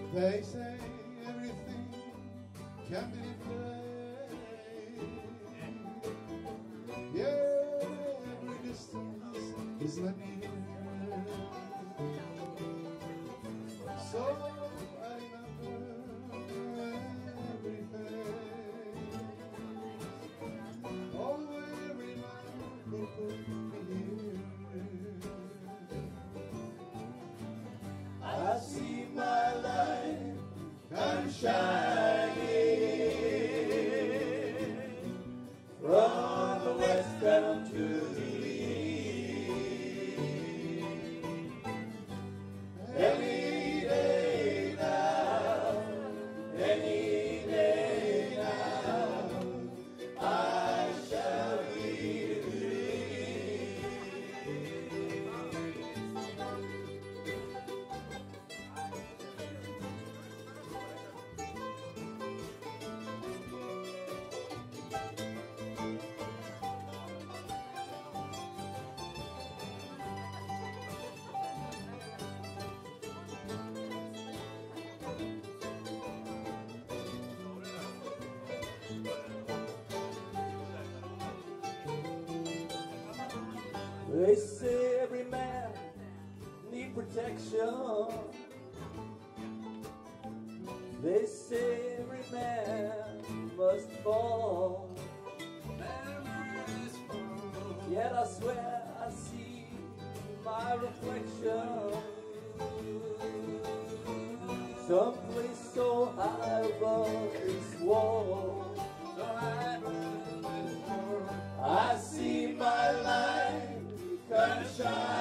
They say everything can be replaced. Yeah, every distance is linear. So I remember everything. Oh, every man who put me here. I see my light come shining from the west down to the east. Any day now, I shall be free. They say every man need protection. They say every man must fall. Yet I swear I see my reflection someplace so high above this wall. I see my light come shine.